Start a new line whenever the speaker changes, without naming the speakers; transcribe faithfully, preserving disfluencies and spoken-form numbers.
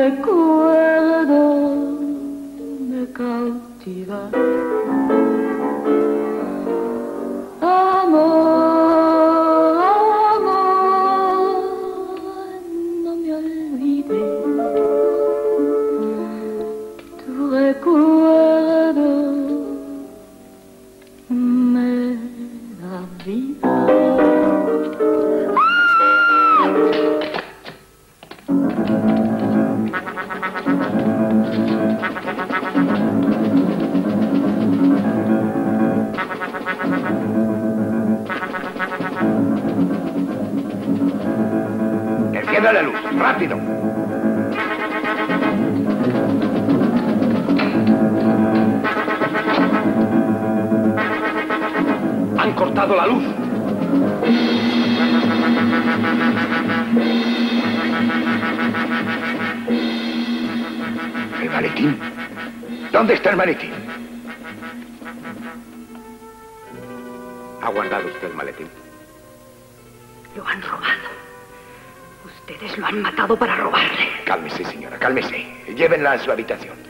recuerdo me cautiva. Amor, amor, no me olvides. Tu recuerdo me da vida.
Encienda la luz, rápido. Han cortado la luz. ¿El maletín? ¿Dónde está el maletín? ¿Ha guardado usted el maletín?
Lo han robado. Ustedes lo han matado para robarle.
Cálmese, señora, cálmese. Llévenla a su habitación.